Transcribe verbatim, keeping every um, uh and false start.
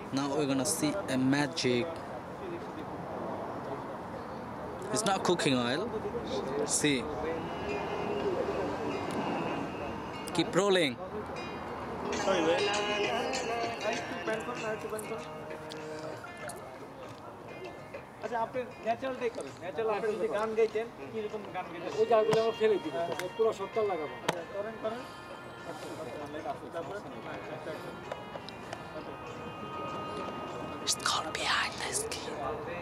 Now we're gonna see a magic. It's not cooking oil. See. Keep rolling. Sorry, wait. আচ্ছা আপনি ন্যাচারালটাই করেন natural আপনি যে গান গাইছেন কি রকম গান গাইছেন ওই জায়গাগুলো আমরা ফেলে দিব পুরো সপ্তাহ লাগাবো করেন করেন It's called behind the skin.